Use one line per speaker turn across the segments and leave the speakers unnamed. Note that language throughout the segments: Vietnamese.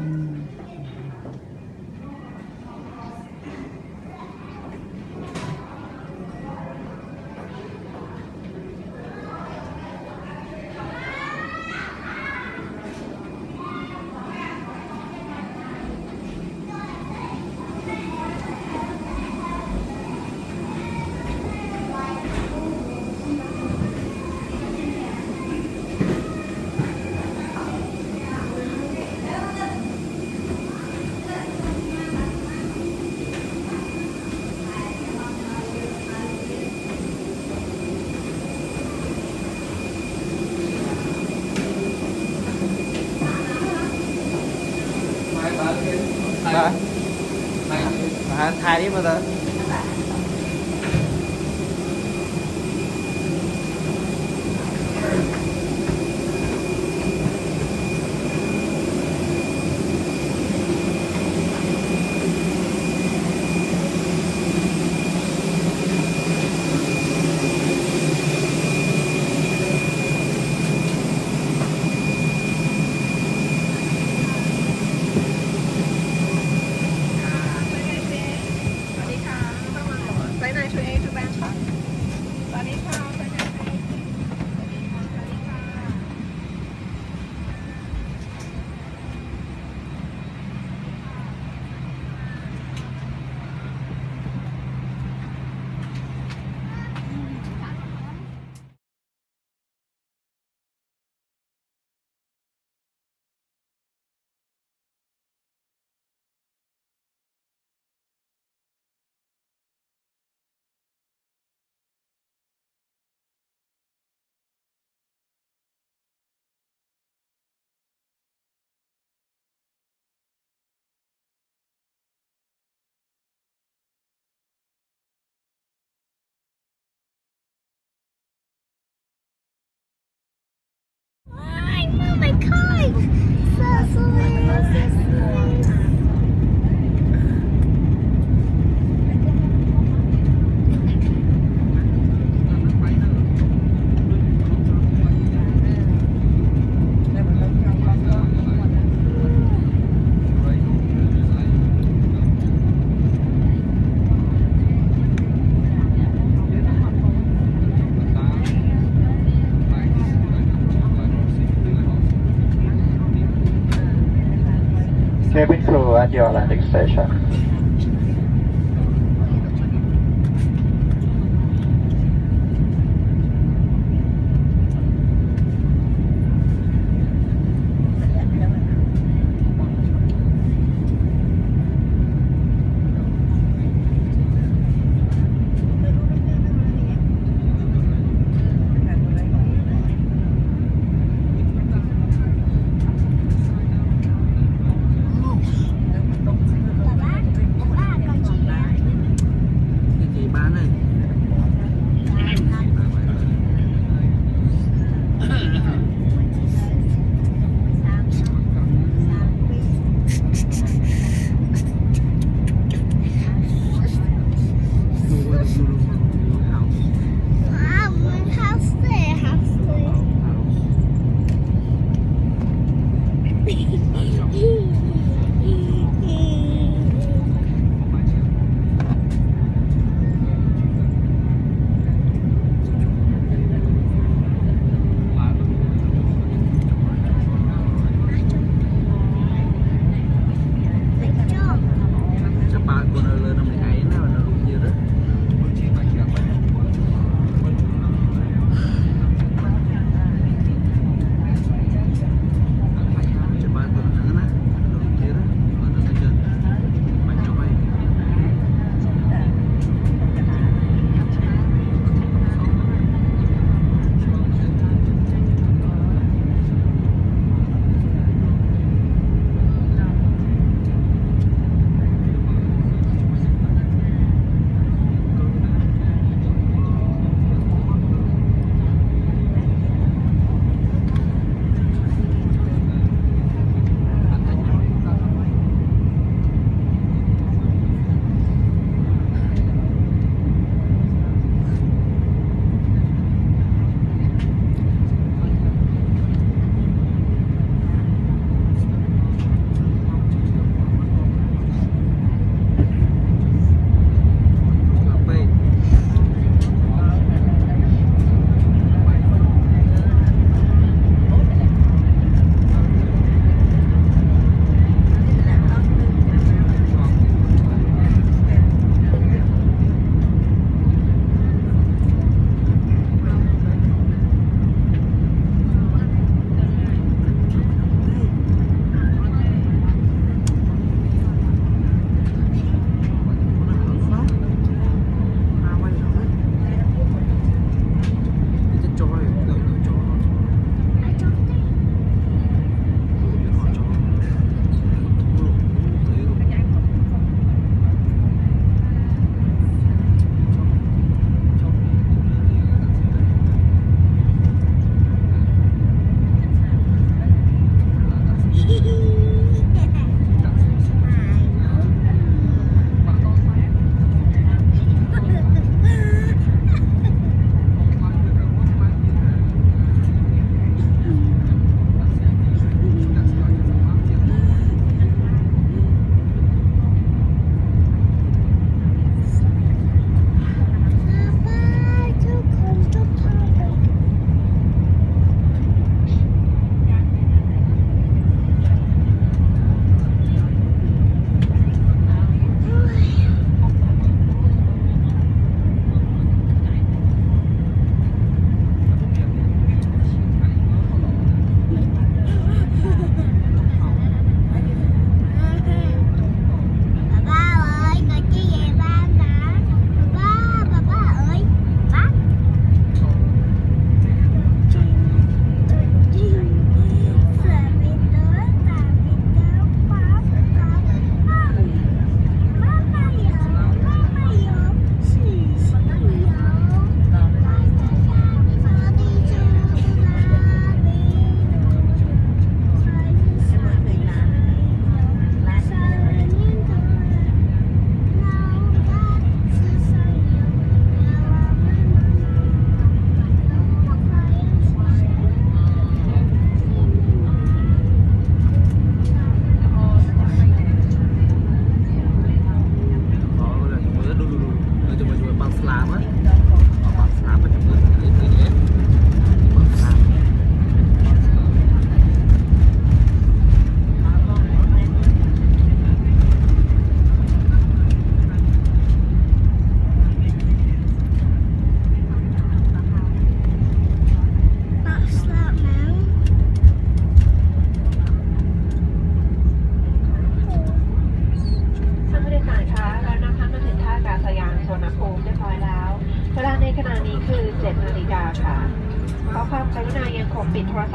มาถ่ายนี่มาเลย
Oh my god! So sweet!
Cabin crew at your landing station.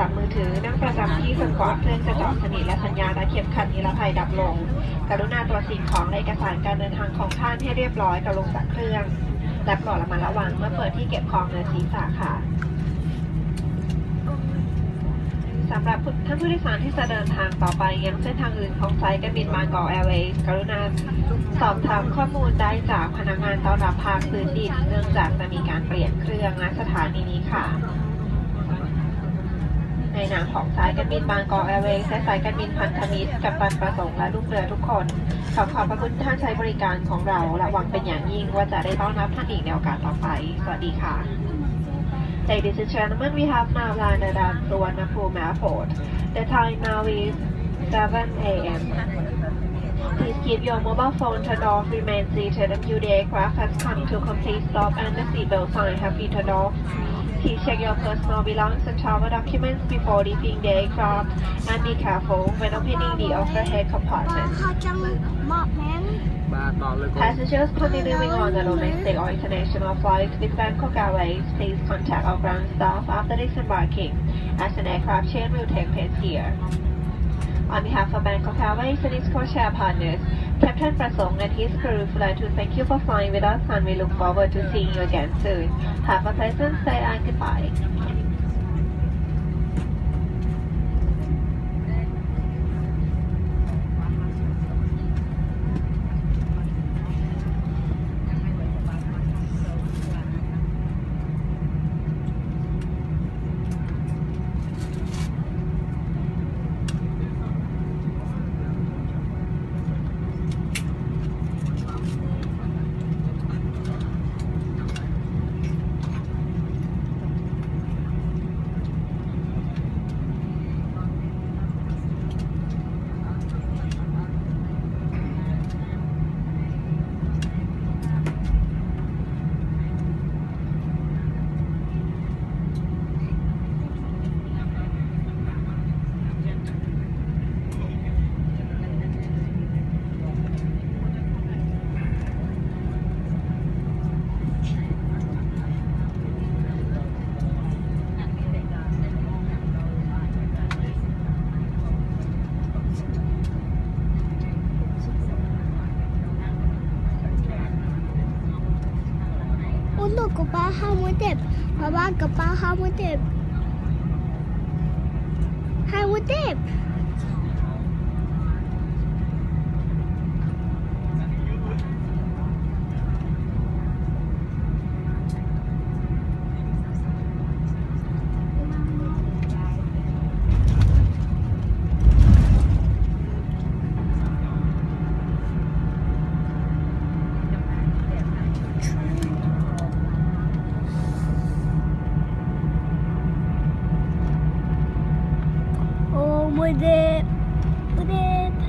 พท์มือถือนั่งประจำที่จนกว่าเครื่องจะจอดสนิทและสัญญาณและเข็มขัดนิรภัยดับลงกรุณาตรวจสิ่งของและเอกสารการเดินทางของท่านให้เรียบร้อยก่อนลงจากเครื่องและโปรดระมัดระวังเมื่อเปิดที่เก็บของเหนือศีรษะค่ะสำหรับท่านผู้โดยสารที่จะเดินทางต่อไปยังเส้นทางอื่นของสายการบินบางกอกแอร์เวย์กรุณาสอบถามข้อมูลได้จากพนักงานต้อนรับภาคพื้นดินเนื่องจากจะมีการเปลี่ยนเครื่องณสถานีนี้ค่ะในนามของสายการบินบางกอกแอร์เวย์และสายการบินพันธมิตรกัปตันประสงค์และลูกเรือทุกคนขอบพระคุณท่านใช้บริการของเราและหวังเป็นอย่างยิ่งว่าจะได้ต้อนรับท่านอีกในโอกาสต่อไปสวัสดีค่ะLadies and gentlemen, we have now landed at Suvarnabhumi Airport. The time now is 7 a.m. Please keep your mobile phone turned off, remain seated until the aircraft has come to a complete stop and the seatbelt sign have been turned off. Please check your personal belongings and travel documents before leaving the aircraft and be careful when opening the overhead compartment. Passengers continuing on the domestic or international flight with Bangkok Airways, please contact our ground staff after disembarking, as an aircraft change will take place here. On behalf of Bangkok Airways and its codeshare partners, Captain Prasong and his crew would like to thank you for flying with us, and we look forward to seeing you again soon. Have a pleasant stay and goodbye.
กระเป๋าห้ามือเจ็บเพราะว่ากระเป๋าห้ามือเจ็บห้ามือเจ็บมือเจ็บมือเจ็บ